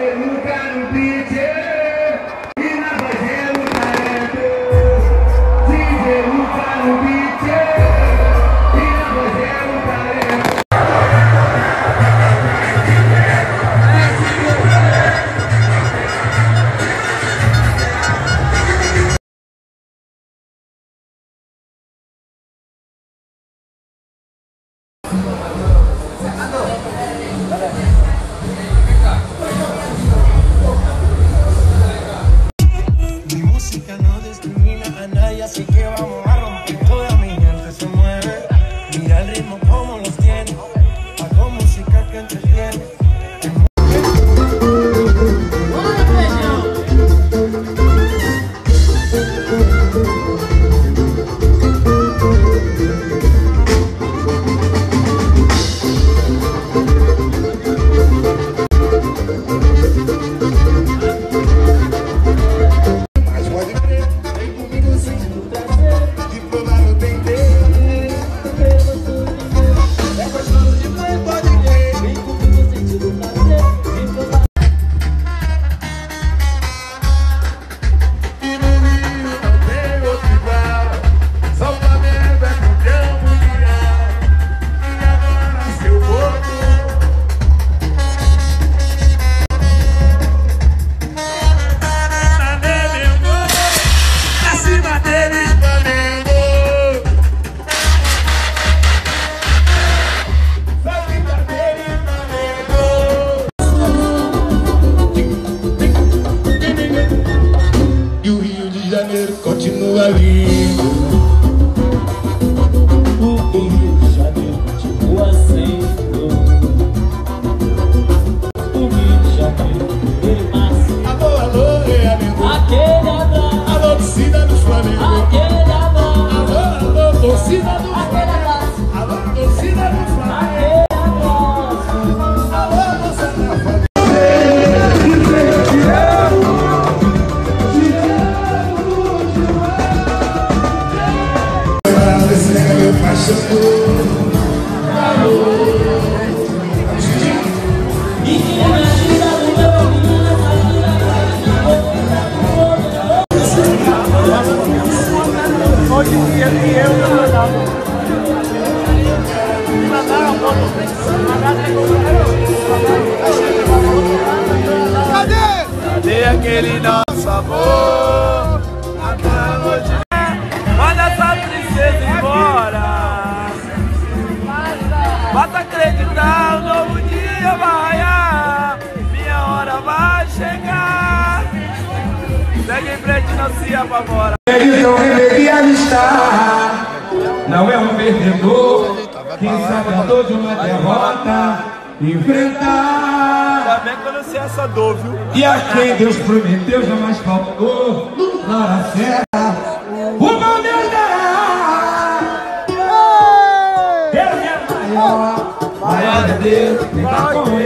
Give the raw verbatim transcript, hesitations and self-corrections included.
Mi música no discrimina a nadie, así que vamos a romper. Toda mi gente se mueve. Mira el ritmo como los tiene. Hago música que entretiene. Continua lindo. O Rio de Janeiro continua sendo o Rio de Janeiro, ele nasce. Alô, alô, Realengo. Aquele abraço. Alô, torcida do Flamengo. Aquele abraço. Alô, alô, torcida do Aquele abraço. Alô, torcida do Flamengo. Aquele abraço. Alô, você tá falando. Hoje em dia que eu não mandava. Me mandaram foto. Cadê? Cadê aquele nosso amor? Aquela noite. Manda essa princesa embora. Basta acreditar, um novo dia vai raiar. Minha hora vai chegar. Segue em frente, não se apavora. Ele não deveria estar. Não é um perdedor. Quem sabe a dor de uma derrota enfrentar. Ainda bem que eu não sei essa dor, viu? E a quem Deus prometeu jamais faltou. Na hora certa, o mal Deus dará. Deus é maior, maior é Deus. Quem tá com